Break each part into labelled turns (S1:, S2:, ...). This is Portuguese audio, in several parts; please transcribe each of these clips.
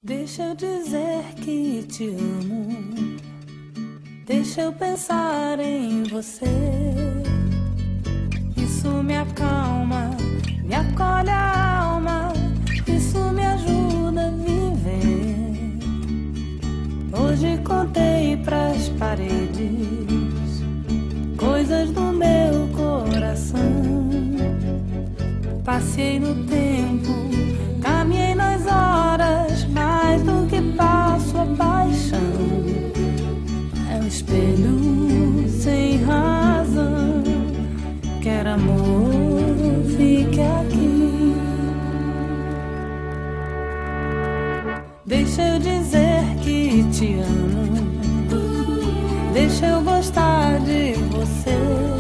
S1: Deixa eu dizer que te amo, deixa eu pensar em você. Isso me acalma, me acolhe a alma, isso me ajuda a viver. Hoje contei pras paredes coisas do meu coração. Passei no tempo, caminhei nas horas, mais do que passo a paixão. É um espelho sem razão, quer amor, fique aqui. Deixa eu dizer que te amo, deixa eu gostar de você.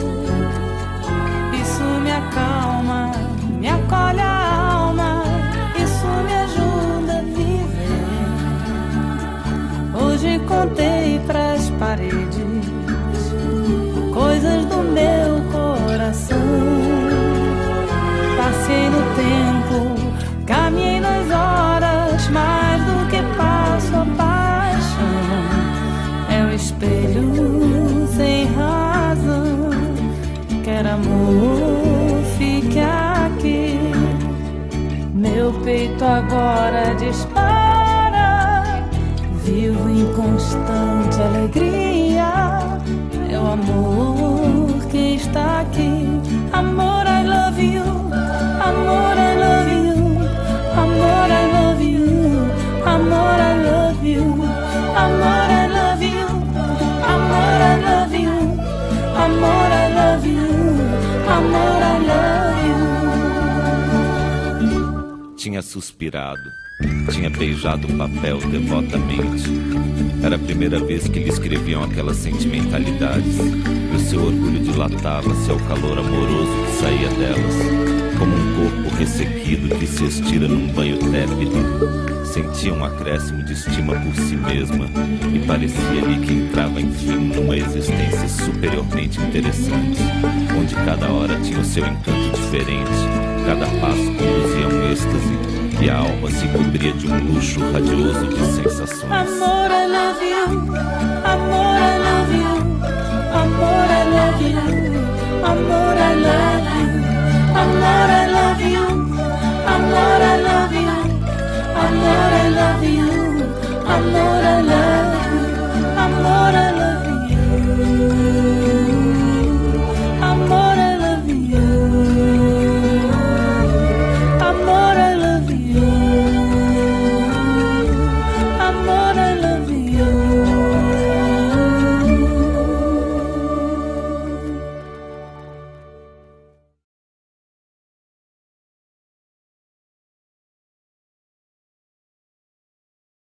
S1: Isso me acalma, me acolhe a alma, isso me ajuda a viver. Hoje contei pras paredes coisas do meu coração. Passei no tempo, caminhei nas horas, mais do que passo a paixão. É um espelho sem razão, quer amor, fique aqui. Meu peito agora dispara, vivo em constante alegria. É o amor que está aqui. Amor, I love you. Amor, I love you. Amor, I love you. Amor, I love you. Amor, I love you. Amor, I love you. Amor, I love you. Amor, I love you.
S2: Tinha suspirado, tinha beijado o papel devotamente. Era a primeira vez que lhe escreviam aquelas sentimentalidades, e o seu orgulho dilatava-se ao calor amoroso que saía delas, como um corpo ressequido que se estira num banho tépido. Sentia um acréscimo de estima por si mesma e parecia-lhe que entrava enfim numa existência superiormente interessante, onde cada hora tinha o seu encanto diferente, cada passo conduzia a um êxtase e a alma se cobria de um luxo radioso de sensações.
S1: Amor, I love you. Amor, I love you. Amor, I love you. Amor, I love you. Amor, I love you. Amor, I love you. Amor, I love you. Amor, I love you.